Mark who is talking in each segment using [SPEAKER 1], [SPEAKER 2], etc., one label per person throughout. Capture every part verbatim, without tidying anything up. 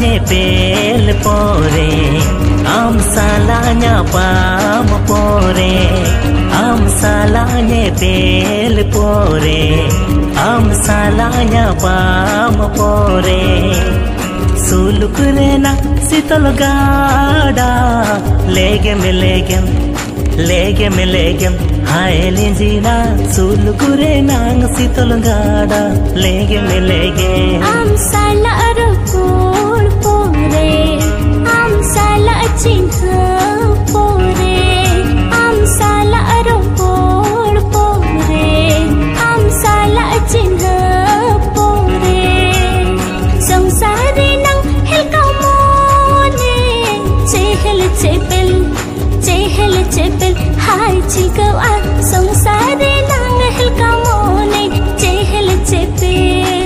[SPEAKER 1] nyepel pore am salanya pam pore am salanya pel pore am salanya pam pore sulukure na sital gada legem legem legem legem haelinjina sulukure nang sital gada legem legem
[SPEAKER 2] am sala arpor pore am sala chinha pore am sala arpor pore am sala chinha pore samsare nang helkamone chehel chepel chehel chepel hai chilkau a samsare nang helkamone chehel chepel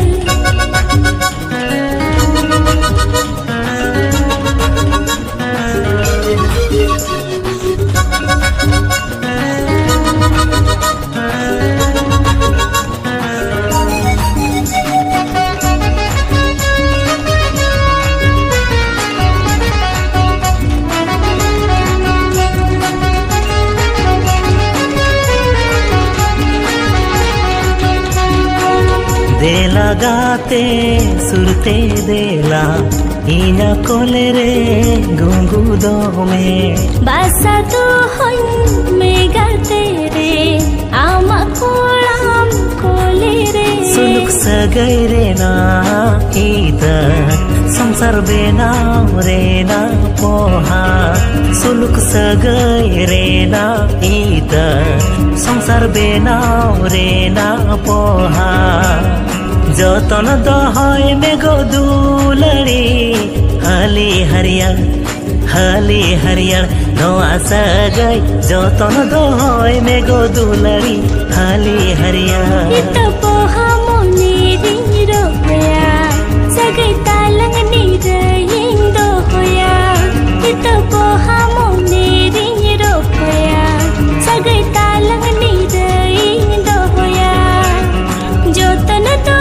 [SPEAKER 1] देला गाते सुरते देला इना कोले रे गुंगु दो में
[SPEAKER 2] बासा तो हन में गाते रे आमा कोलाम कोले रे
[SPEAKER 1] सुलुक सगै रे ना ईदा संसार बेना रे ना पोहा सुलुक सगै रे ना ईदा संसार बेना रे ना पोहा जतन दहय मेघो दुलरी हली हरियर हली हरियर नवा सगै जतन दहय मेघो दुलरी हली हरियर
[SPEAKER 2] इत पोहा मोने रिरो होया सगै तालंग निरयिङ दो होया इत पोहा मोने रिरो होया सगै तालंग निरयिङ दो होया जतन दो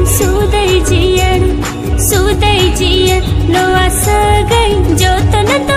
[SPEAKER 2] सुदै जियर नवा सगै जतन